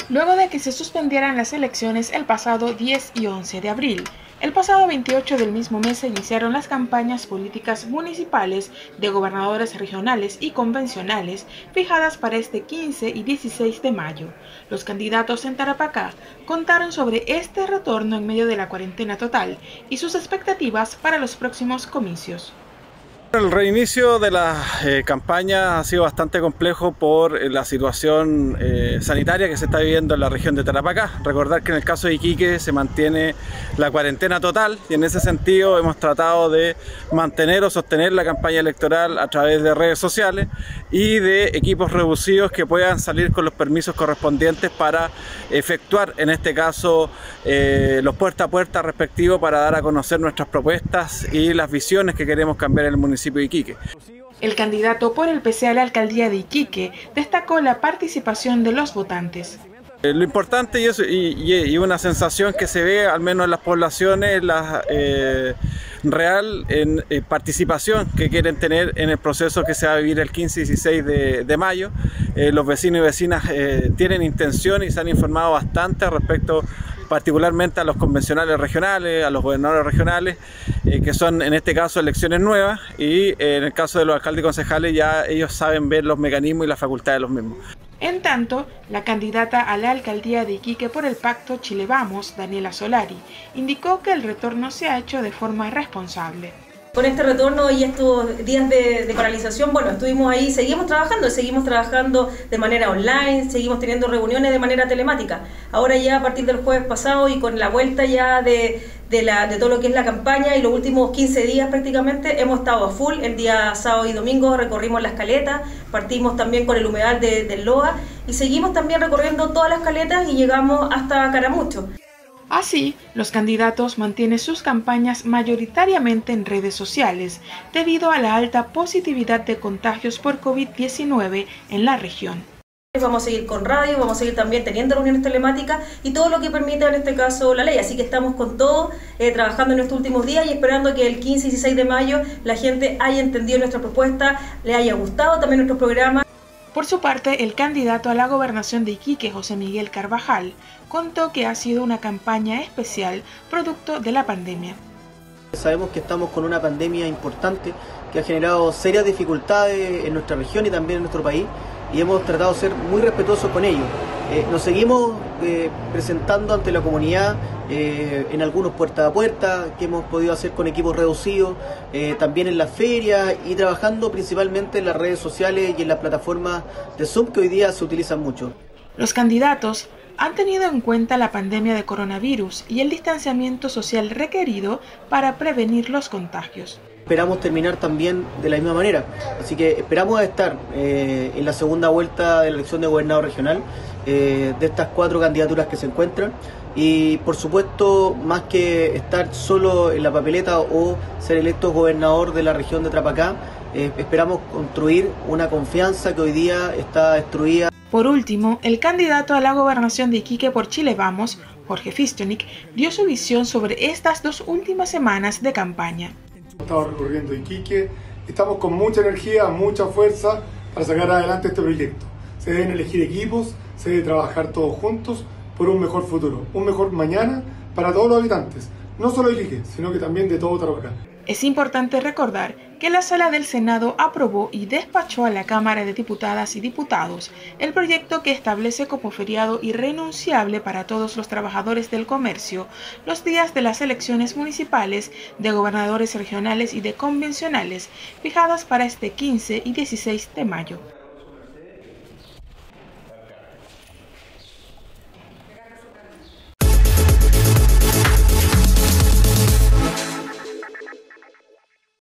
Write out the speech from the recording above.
luego de que se suspendieran las elecciones el pasado 10 y 11 de abril. El pasado 28 del mismo mes se iniciaron las campañas políticas municipales de gobernadores regionales y convencionales fijadas para este 15 y 16 de mayo. Los candidatos en Tarapacá contaron sobre este retorno en medio de la cuarentena total y sus expectativas para los próximos comicios. El reinicio de la campaña ha sido bastante complejo por la situación sanitaria que se está viviendo en la región de Tarapacá. Recordar que en el caso de Iquique se mantiene la cuarentena total y en ese sentido hemos tratado de mantener o sostener la campaña electoral a través de redes sociales y de equipos reducidos que puedan salir con los permisos correspondientes para efectuar en este caso los puerta a puerta respectivos para dar a conocer nuestras propuestas y las visiones que queremos cambiar en el municipio de Iquique. El candidato por el PC a la alcaldía de Iquique destacó la participación de los votantes. Lo importante y una sensación que se ve al menos en las poblaciones la real participación que quieren tener en el proceso que se va a vivir el 15 y 16 de mayo. Los vecinos y vecinas tienen intención y se han informado bastante respecto particularmente a los convencionales regionales, a los gobernadores regionales, que son en este caso elecciones nuevas, y en el caso de los alcaldes y concejales ya ellos saben ver los mecanismos y las facultades de los mismos. En tanto, la candidata a la alcaldía de Iquique por el Pacto Chile Vamos, Daniela Solari, indicó que el retorno se ha hecho de forma responsable. Con este retorno y estos días de paralización, bueno, estuvimos ahí, seguimos trabajando de manera online, seguimos teniendo reuniones de manera telemática. Ahora ya a partir del jueves pasado y con la vuelta ya de todo lo que es la campaña y los últimos 15 días prácticamente hemos estado a full. El día sábado y domingo recorrimos las caletas, partimos también con el humedal del Loa y seguimos también recorriendo todas las caletas y llegamos hasta Caramucho. Así, los candidatos mantienen sus campañas mayoritariamente en redes sociales, debido a la alta positividad de contagios por COVID-19 en la región. Vamos a seguir con radio, vamos a seguir también teniendo reuniones telemáticas y todo lo que permita en este caso la ley. Así que estamos con todo, trabajando en estos últimos días y esperando que el 15 y 16 de mayo la gente haya entendido nuestra propuesta, le haya gustado también nuestro programa. Por su parte, el candidato a la gobernación de Iquique, José Miguel Carvajal, contó que ha sido una campaña especial producto de la pandemia. Sabemos que estamos con una pandemia importante que ha generado serias dificultades en nuestra región y también en nuestro país y hemos tratado de ser muy respetuosos con ello. Nos seguimos presentando ante la comunidad en algunos puerta a puerta que hemos podido hacer con equipos reducidos, también en las ferias y trabajando principalmente en las redes sociales y en las plataformas de Zoom que hoy día se utilizan mucho. Los candidatos han tenido en cuenta la pandemia de coronavirus y el distanciamiento social requerido para prevenir los contagios. Esperamos terminar también de la misma manera, así que esperamos estar en la segunda vuelta de la elección de gobernador regional de estas 4 candidaturas que se encuentran y por supuesto más que estar solo en la papeleta o ser electo gobernador de la región de Tarapacá, esperamos construir una confianza que hoy día está destruida. Por último, el candidato a la gobernación de Iquique por Chile Vamos, Jorge Fistonik, dio su visión sobre estas 2 últimas semanas de campaña. Estamos recorriendo Iquique, estamos con mucha energía, mucha fuerza para sacar adelante este proyecto. Se deben elegir equipos, se debe trabajar todos juntos por un mejor futuro, un mejor mañana para todos los habitantes, no solo de Iquique, sino que también de todo Tarapacá. Es importante recordar que la Sala del Senado aprobó y despachó a la Cámara de Diputadas y Diputados el proyecto que establece como feriado irrenunciable para todos los trabajadores del comercio los días de las elecciones municipales, de gobernadores regionales y de convencionales fijadas para este 15 y 16 de mayo.